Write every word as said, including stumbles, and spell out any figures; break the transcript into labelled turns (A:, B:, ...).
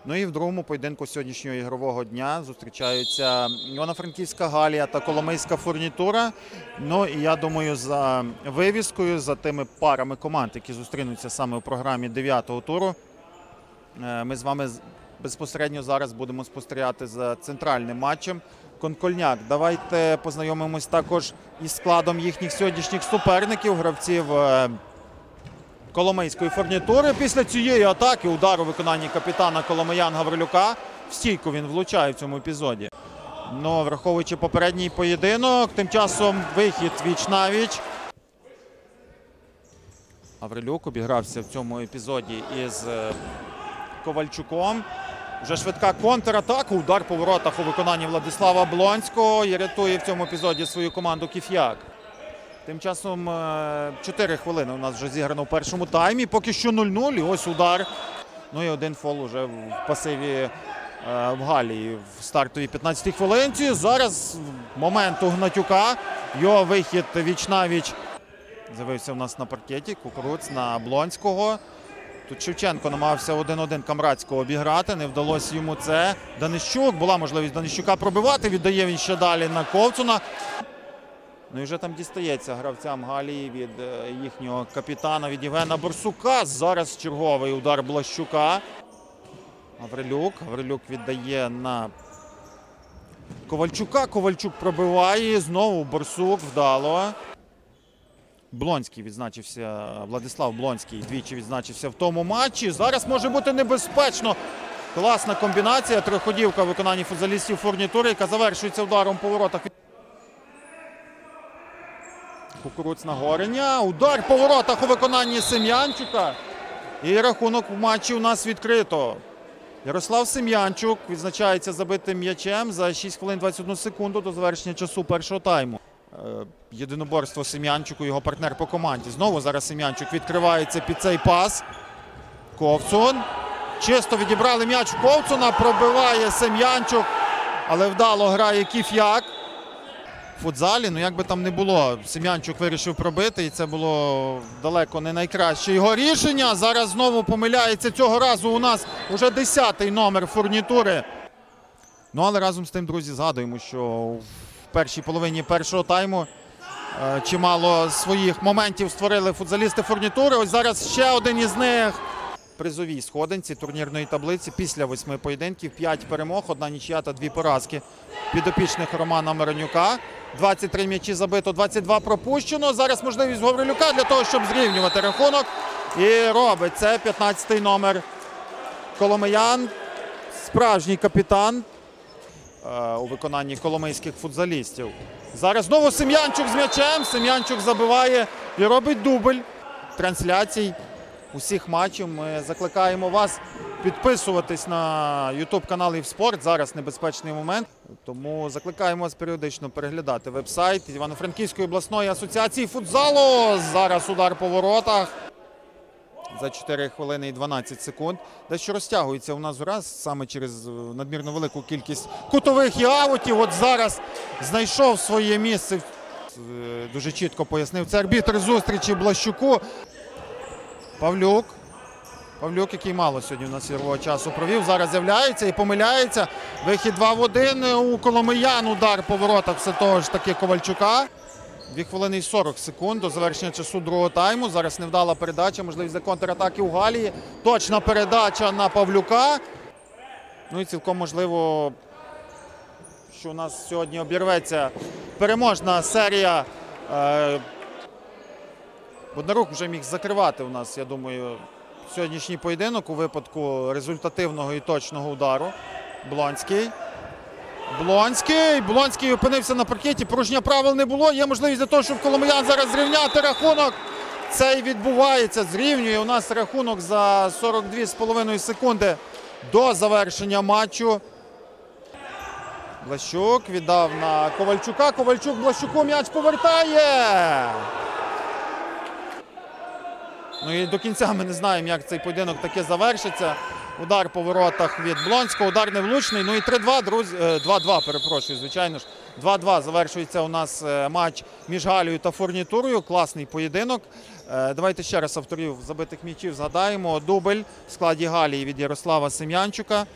A: Ну і в другому поєдинку сьогоднішнього ігрового дня зустрічаються Івано-Франківська Галія та Коломийська Фурнітура. Ну і я думаю, за вивіскою, за тими парами команд, які зустрінуться саме у програмі дев'ятого туру, ми з вами безпосередньо зараз будемо спостерігати за центральним матчем. Конкольняк. Давайте познайомимось також із складом їхніх сьогоднішніх суперників, гравців Коломийської Фурнітури. Після цієї атаки, удару виконанні капітана Коломиян Гаврилюка, в стійку він влучає в цьому епізоді. Ну, враховуючи попередній поєдинок, тим часом вихід віч-навіч. Гаврилюк обігрався в цьому епізоді із Ковальчуком. Вже швидка контратака, удар по воротах у виконанні Владислава Блонського і рятує в цьому епізоді свою команду Кіф'як. Тим часом чотири хвилини у нас вже зіграно в першому таймі, поки що нуль-нуль, і ось удар. Ну і один фол уже в пасиві в Галії в стартовій п'ятнадцятій хвилинці. Зараз момент у Гнатюка, його вихід віч-навіч з'явився у нас на паркеті, Кукуруц на Блонського. Тут Шевченко намагався один-один Камрадського обіграти, не вдалося йому це. Данищук, була можливість Данищука пробивати, віддає він ще далі на Ковцуна. Ну і вже там дістається гравцям Галії від їхнього капітана, від Євгена Борсука. Зараз черговий удар Блащука. Гаврилюк, Гаврилюк віддає на Ковальчука, Ковальчук пробиває, знову Борсук, вдало. Блонський відзначився, Владислав Блонський двічі відзначився в тому матчі. Зараз може бути небезпечно. Класна комбінація, триходівка в виконанні футзалістів Фурнітури, яка завершується ударом по воротах. Кукуруц на Гореня, удар по воротах у виконанні Сем'янчука. І рахунок в матчі у нас відкрито. Ярослав Сем'янчук відзначається забитим м'ячем за шість хвилин двадцять одну секунду до завершення часу першого тайму. Єдиноборство Сем'янчуку, його партнер по команді. Знову зараз Сем'янчук відкривається під цей пас. Ковцун. Чисто відібрали м'яч Ковцуна, пробиває Сем'янчук, але вдало грає Кіф'як. В футзалі, ну як би там не було, Сем'янчук вирішив пробити, і це було далеко не найкраще його рішення. Зараз знову помиляється, цього разу у нас вже десятий номер Фурнітури. Ну але разом з тим, друзі, згадуємо, що в першій половині першого тайму чимало своїх моментів створили футзалісти Фурнітури. Ось зараз ще один із них. Призовій сходинці турнірної таблиці після восьми поєдинків. П'ять перемог, одна нічия та дві поразки підопічних Романа Миронюка. двадцять три м'ячі забито, двадцять два пропущено. Зараз можливість Гаврилюка для того, щоб зрівнювати рахунок. І робить це п'ятнадцятий номер Коломиян. Справжній капітан у виконанні коломийських футзалістів. Зараз знову Сем'янчук з м'ячем. Сем'янчук забиває і робить дубль трансляцій усіх матчів. Ми закликаємо вас підписуватись на ютуб-канал «Івспорт». Зараз небезпечний момент, тому закликаємо вас періодично переглядати веб-сайт Івано-Франківської обласної асоціації футзалу. Зараз удар по воротах. За чотири хвилини і дванадцять секунд. Дещо розтягується у нас раз саме через надмірно велику кількість кутових і аутів. От зараз знайшов своє місце. Дуже чітко пояснив це арбітр зустрічі Блащуку. Павлюк. Павлюк, який мало сьогодні у нас ігрового часу провів, зараз з'являється і помиляється. Вихід два в один у Коломиян. Удар по воротах все того ж таки Ковальчука. дві хвилини і сорок секунд до завершення часу другого тайму. Зараз невдала передача, можливість для контратаки у Галії. Точна передача на Павлюка. Ну і цілком можливо, що у нас сьогодні обірветься переможна серія. Боднарук вже міг закривати у нас, я думаю, сьогоднішній поєдинок у випадку результативного і точного удару. Блонський. Блонський. Блонський опинився на паркеті. Порушення правил не було. Є можливість для того, щоб Коломиян зараз зрівняти рахунок. Це і відбувається. Зрівнює у нас рахунок за сорок дві з половиною секунди до завершення матчу. Блащук віддав на Ковальчука. Ковальчук Блащуку м'яч повертає. Ну і до кінця ми не знаємо, як цей поєдинок таки завершиться. Удар по воротах від Блонського, удар невлучний. Ну і три-два, друзі, два-два, перепрошую, звичайно ж. два-два завершується у нас матч між Галією та Фурнітурою. Класний поєдинок. Давайте ще раз авторів забитих м'ячів згадаємо. Дубль в складі Галії від Ярослава Сем'янчука.